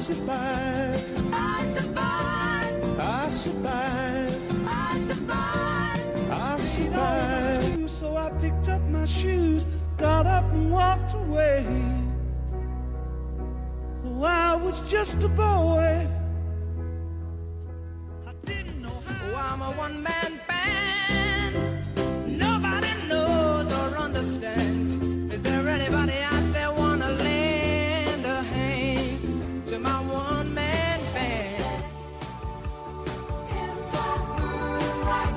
survive. I survive. I survive. I survive. I survive. So I picked up my shoes, got up and walked away. Oh, I was just a boy. I didn't know how. Oh, I'm a one-man band. Nobody knows or understands. Is there anybody out there wanna lend a hand to my one-man band? In the moonlight,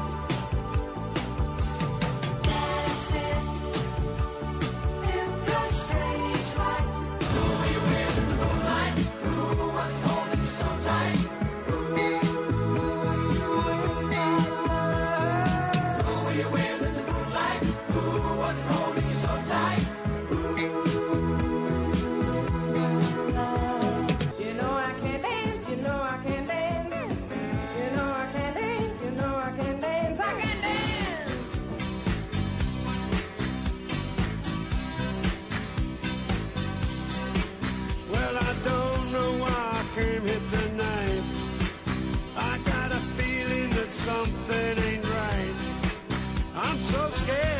dancing in the strange light. Who were you with in the moonlight? Who was holding you so tight? Who were you with in the moonlight? Who was holding you so tight? You know I can dance, you know I can dance. You know I can dance, you know I can dance. I can dance. Well, I don't know why I came here tonight. I got a feeling that something ain't right. I'm so scared